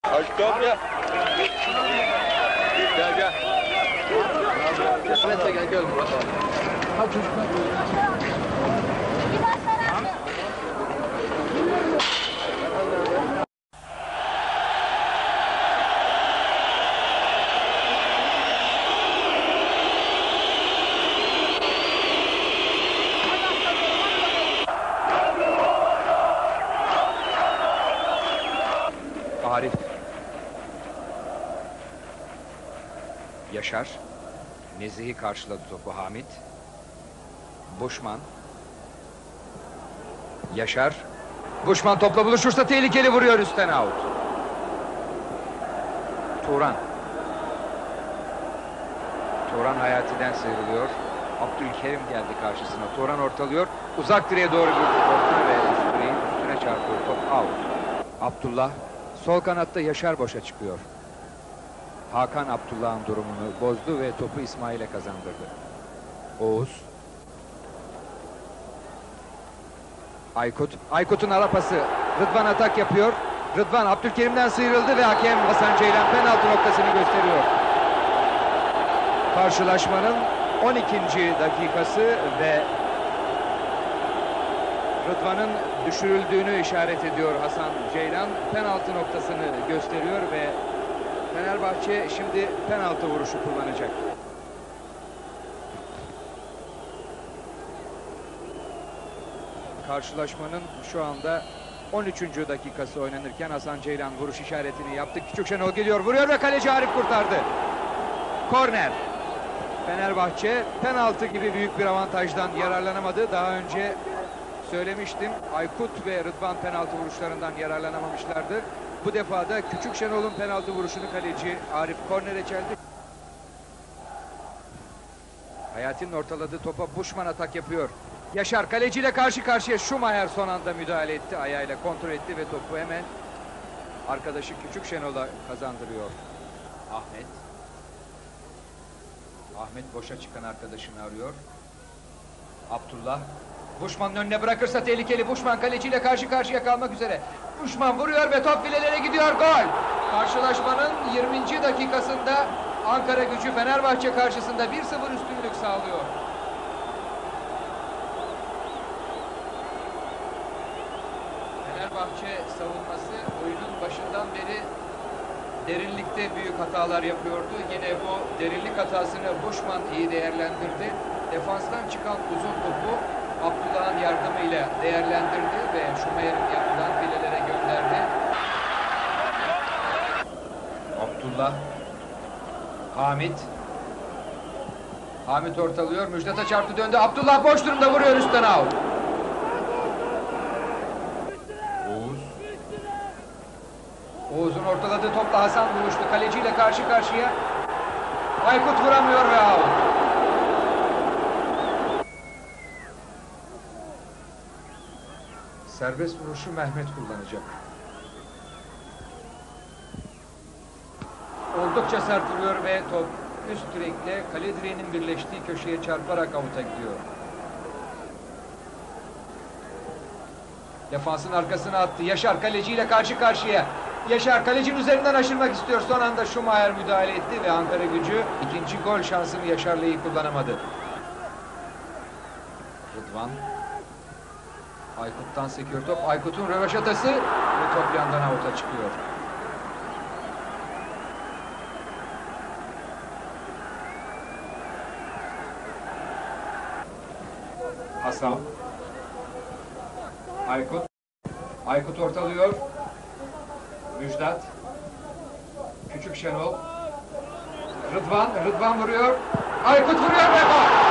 Aşkım ya. Gel gel. Ahmet gel gel. Hadi çocuklar. Arif. Yaşar. Nezih'i karşıladı topu Hamit. Buşman. Yaşar. Buşman topla buluşursa tehlikeli vuruyor, üstten out. Turan. Turan Hayati'den sıyrılıyor. Abdülkerim geldi karşısına. Turan ortalıyor. Uzak direğe doğru bir orta ve direğin üstüne çarpıyor. Top out. Abdullah. Sol kanatta Yaşar boşa çıkıyor. Hakan Abdullah'ın durumunu bozdu ve topu İsmail'e kazandırdı. Oğuz. Aykut. Aykut'un ara pası. Rıdvan atak yapıyor. Rıdvan Abdülkerim'den sıyrıldı ve hakem Hasan Ceylan penaltı noktasını gösteriyor. Karşılaşmanın 12. dakikası ve Rıdvan'ın düşürüldüğünü işaret ediyor Hasan Ceylan. Penaltı noktasını gösteriyor ve Fenerbahçe şimdi penaltı vuruşu kullanacak. Karşılaşmanın şu anda 13. dakikası oynanırken Hasan Ceylan vuruş işaretini yaptı. Küçükşenol geliyor, vuruyor ve kaleci Arif kurtardı. Korner. Fenerbahçe penaltı gibi büyük bir avantajdan yararlanamadı. Daha önce söylemiştim, Aykut ve Rıdvan penaltı vuruşlarından yararlanamamışlardı. Bu defa da Küçükşenol'un penaltı vuruşunu kaleci Arif kornere çeldi. Hayati'nin ortaladığı topa Buşman atak yapıyor. Yaşar kaleciyle karşı karşıya. Schumacher son anda müdahale etti. Ayağıyla kontrol etti ve topu hemen arkadaşı Küçükşenol'a kazandırıyor. Ahmet. Ahmet boşa çıkan arkadaşını arıyor. Abdullah. Buşman'ın önüne bırakırsa tehlikeli. Buşman kaleciyle karşı karşıya kalmak üzere. Buşman vuruyor ve top filelere gidiyor. Gol! Karşılaşmanın 20. dakikasında Ankara Gücü Fenerbahçe karşısında 1-0 üstünlük sağlıyor. Fenerbahçe savunması oyunun başından beri derinlikte büyük hatalar yapıyordu. Yine bu derinlik hatasını Buşman iyi değerlendirdi. Defanstan çıkan uzun topu Abdullah'ın yardımıyla değerlendirdi ve Schumacher'in yanından filelere gönderdi. Abdullah. Hamit. Hamit ortalıyor. Müjdat'a çarptı, döndü. Abdullah boş durumda vuruyor, üstten out. Oğuz. Oğuz'un ortaladığı topla Hasan buluştu. Kaleciyle karşı karşıya. Aykut vuramıyor ve out. Serbest vuruşu Mehmet kullanacak. Oldukça sert vuruyor ve top üst direkle kale direğinin birleştiği köşeye çarparak avuta gidiyor. Defansın arkasına attı. Yaşar kaleciyle karşı karşıya. Yaşar kalecinin üzerinden aşırmak istiyor. Son anda Schumacher müdahale etti ve Ankara Gücü ikinci gol şansını Yaşar'la iyi kullanamadı. Rıdvan. Aykut'tan sekiyor top. Aykut'un röveşatası ve top yandan avuta çıkıyor. Hasan. Aykut. Aykut ortalıyor. Müjdat. Küçükşenol. Rıdvan. Rıdvan vuruyor. Aykut vuruyor ve gol.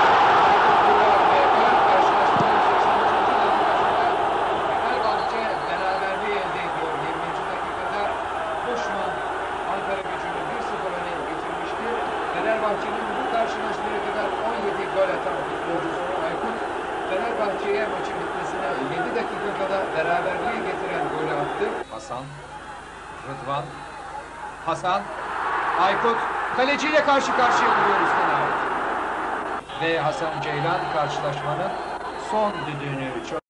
Fenerbahçe'nin bu karşılaşmaya kadar 17 gol atan futbolcusu Aykut, Fenerbahçe'ye maçın bitmesine 7 dakikada beraberliği getiren golü attı. Hasan, Rıdvan, Hasan, Aykut kaleciyle karşı karşıya vuruyor üstten out. Ve Hasan Ceylan karşılaşmanın son düdüğünü